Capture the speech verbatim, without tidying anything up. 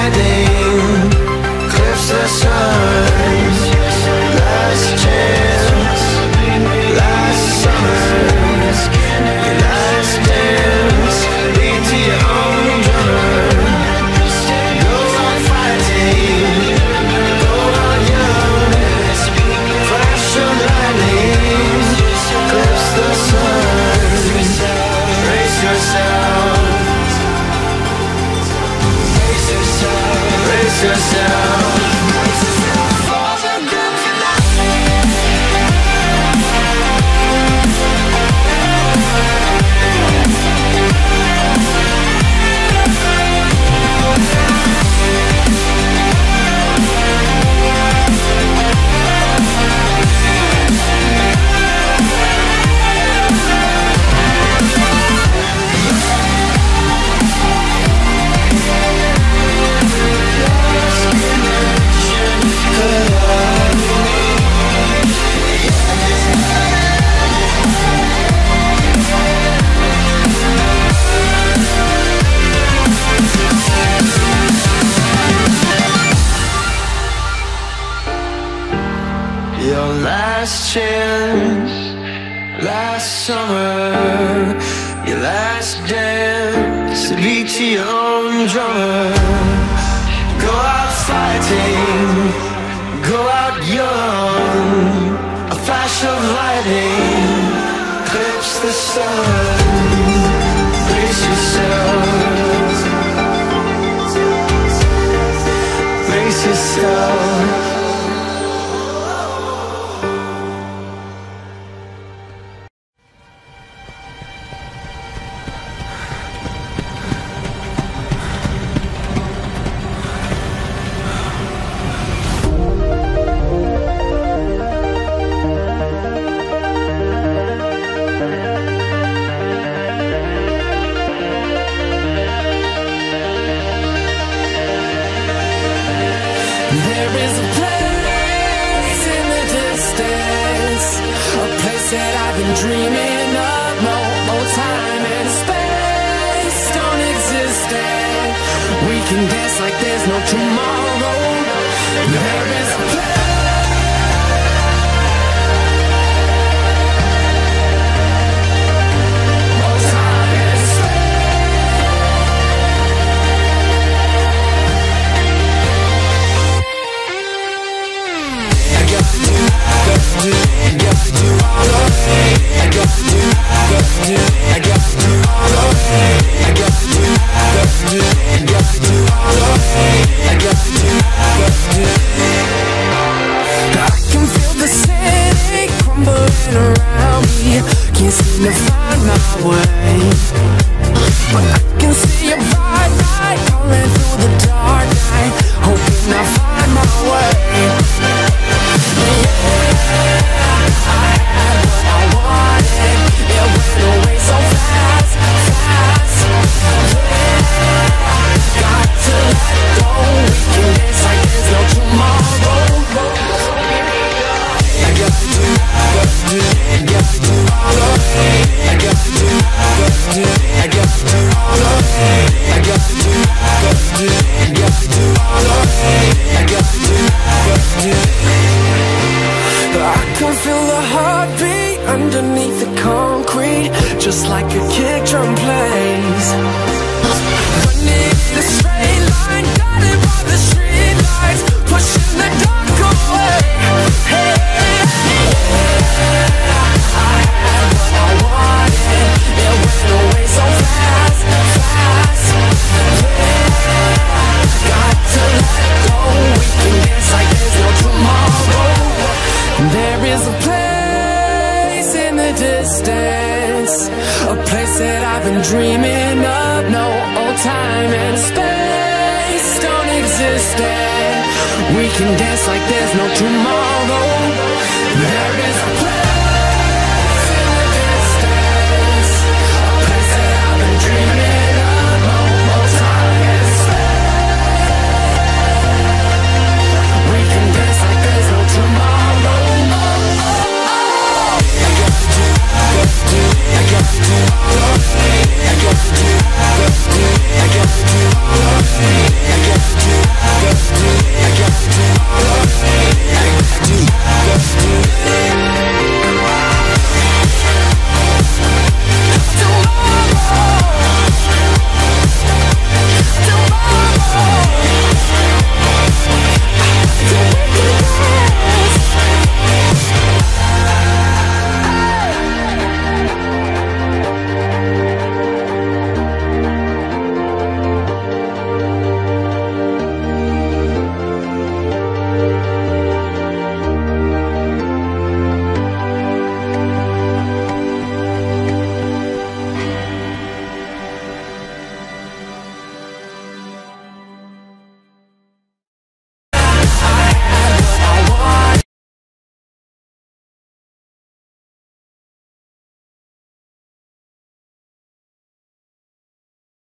lightning clips the sun. Last chance, last summer, your last dance, lead to your own drummer. Go on fighting, go on young, flash of lightning clips the sun. Brace yourself, brace yourself, brace yourself. Your last chance, last summer, your last dance, to beat to your own drummer. Go out fighting, go out young, a flash of lightning clips the sun. Brace yourself, brace yourself. There is a place in the distance, a place that I've been dreaming of. No more time and space don't exist, and we can dance like there's no tomorrow. There is a place. Can't seem to find my way, but I can see a bright light calling through the dark night, hoping I find my way. Yeah, I had what I wanted, it went away so fast, fast. Yeah, got to let go, we can dance like there's no tomorrow. I got to do, got to do, got to do all of it. I got to do, got to do, I got to do all of it. I got to do, got to do, got to do all of it. I got to do, got to do. I can feel the heartbeat underneath the concrete, just like a kick drum plays. Running in a straight line, guided by the street lights, pushing the dark away. Hey. Dreaming of no old time and space don't exist, and we can dance like there's no tomorrow. There is a place.